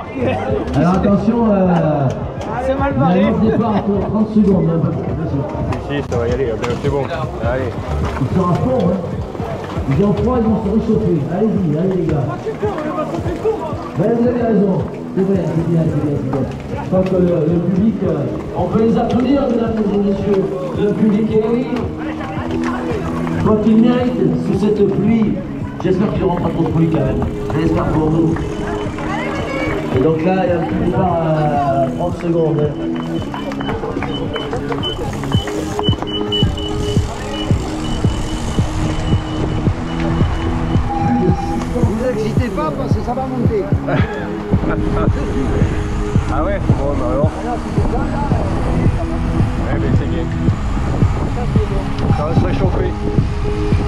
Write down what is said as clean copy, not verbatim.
Alors attention, c'est mal il y a barré. un départ pour 30 secondes. Hein, Si, ça va y aller, c'est bon. Allez. ils sont à fond, hein. Ils ont froid, ils vont se réchauffer. Allez-y, allez les gars. Ben, vous avez raison. C'est vrai, c'est bien, c'est bien, c'est bien. Je crois que le public, on peut les applaudir, mesdames et messieurs. Le public est oui. Je crois qu'ils méritent sous cette pluie. J'espère qu'il n'y aura pas trop de pluie quand même. J'espère pour nous. Et donc là, il y a un petit départ à 30 secondes. Vous excitez pas parce que ça va monter. Ah ouais? Bon, bah alors. Ouais, mais c'est bien. Ça va se réchauffer.